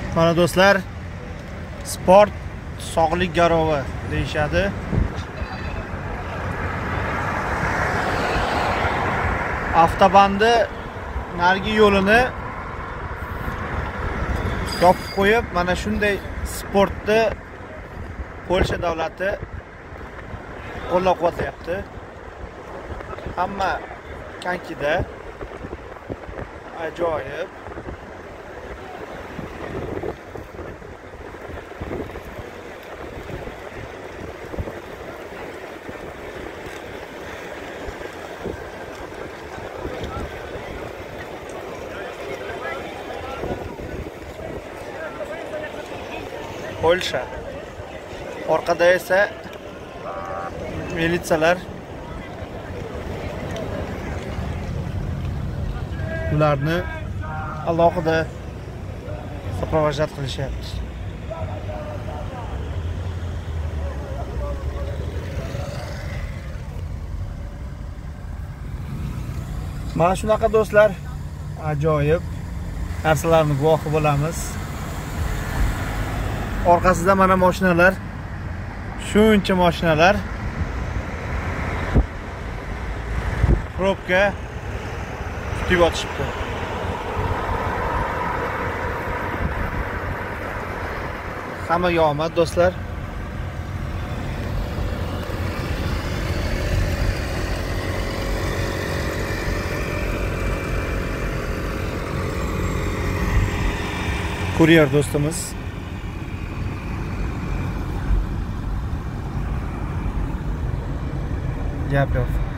Mana do'stlar, sport sog'lik garovi deyishadi. Avtobanni narigi yo'lini yopib qo'yib, mana shunday sportni Polsha davlati qo'llab-quvvatlayapti. Hamma kankida ajoyib. Polsha. Orqada esa militsiyalar ularni alohida soprovojat qilishyapti. Mana shunaqa do'stlar, ajoyib narsalarni guvohi bo'lamiz. Orqasida mana mashinalar, shuncha mashinalar probka kutib yotishibdi. Hammaga omad do'stlar. Kuryer do'stimiz gap yo'q.